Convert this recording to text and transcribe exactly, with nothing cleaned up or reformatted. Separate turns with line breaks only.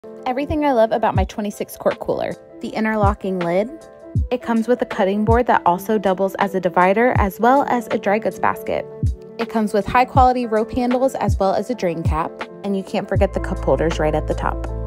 Everything I love about my twenty-six quart cooler. The interlocking lid. It comes with a cutting board that also doubles as a divider as well as a dry goods basket. It comes with high quality rope handles as well as a drain cap, and you can't forget the cup holders right at the top.